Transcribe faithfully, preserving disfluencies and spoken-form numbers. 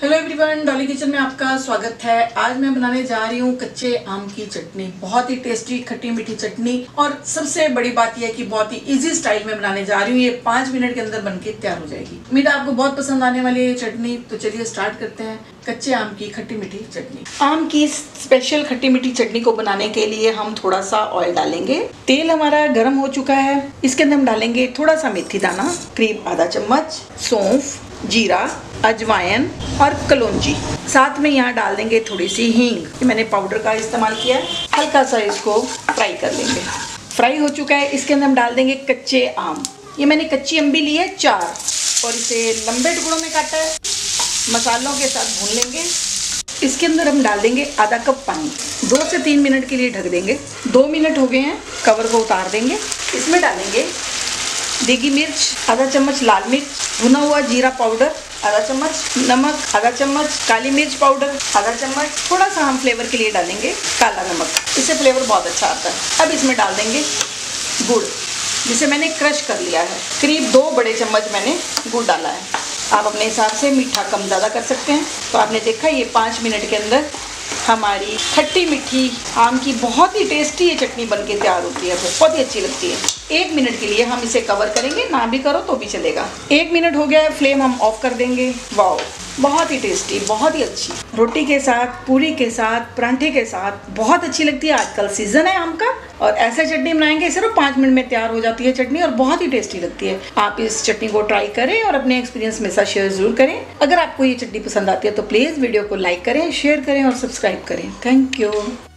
Hello everyone, Dolly kitchen में आपका स्वागत है। आज मैं बनाने जा रही हूँ कच्चे आम की चटनी। बहुत ही टेस्टी खट्टी मीठी चटनी, और सबसे बड़ी बात यह है कि बहुत ही इजी स्टाइल में बनाने जा रही हूँ। ये पाँच मिनट के अंदर बनके तैयार हो जाएगी। उम्मीद है आपको बहुत पसंद आने वाली है चटनी। तो चलिए स्टार्ट करते हैं कच्चे आम की खट्टी मीठी चटनी। आम की स्पेशल खट्टी मीठी चटनी को बनाने के लिए हम थोड़ा सा ऑयल डालेंगे। तेल हमारा गर्म हो चुका है। इसके अंदर हम डालेंगे थोड़ा सा मेथी दाना, करीब आधा चम्मच, सौंफ, जीरा, अजवाइन और कलौंजी। साथ में यहाँ डाल देंगे थोड़ी सी हींग। मैंने पाउडर का इस्तेमाल किया है। हल्का सा इसको फ्राई कर लेंगे। फ्राई हो चुका है। इसके अंदर हम डाल देंगे कच्चे आम। ये मैंने कच्ची अम्बी ली है चार, और इसे लंबे टुकड़ों में काटा है। मसालों के साथ भून लेंगे। इसके अंदर हम डाल देंगे आधा कप पानी। दो से तीन मिनट के लिए ढक देंगे। दो मिनट हो गए हैं, कवर को उतार देंगे। इसमें डालेंगे देगी मिर्च आधा चम्मच, लाल मिर्च, भुना हुआ जीरा पाउडर आधा चम्मच, नमक आधा चम्मच, काली मिर्च पाउडर आधा चम्मच, थोड़ा सा हम फ्लेवर के लिए डालेंगे काला नमक। इससे फ्लेवर बहुत अच्छा आता है। अब इसमें डाल देंगे गुड़, जिसे मैंने क्रश कर लिया है। करीब दो बड़े चम्मच मैंने गुड़ डाला है। आप अपने हिसाब से मीठा कम ज़्यादा कर सकते हैं। तो आपने देखा ये पाँच मिनट के अंदर हमारी खट्टी मीठी आम की बहुत ही टेस्टी ये चटनी बनके तैयार होती है। बहुत ही अच्छी लगती है। एक मिनट के लिए हम इसे कवर करेंगे, ना भी करो तो भी चलेगा। एक मिनट हो गया है, फ्लेम हम ऑफ कर देंगे। वाओ, बहुत ही टेस्टी, बहुत ही अच्छी। रोटी के साथ, पूरी के साथ, परांठे के साथ बहुत अच्छी लगती है। आजकल सीजन है आम का, और ऐसे चटनी बनाएंगे सिर्फ पाँच मिनट में तैयार हो जाती है चटनी, और बहुत ही टेस्टी लगती है। आप इस चटनी को ट्राई करें और अपने एक्सपीरियंस मेरे साथ शेयर जरूर करें। अगर आपको ये चटनी पसंद आती है तो प्लीज़ वीडियो को लाइक करें, शेयर करें और सब्सक्राइब करें। Thank you.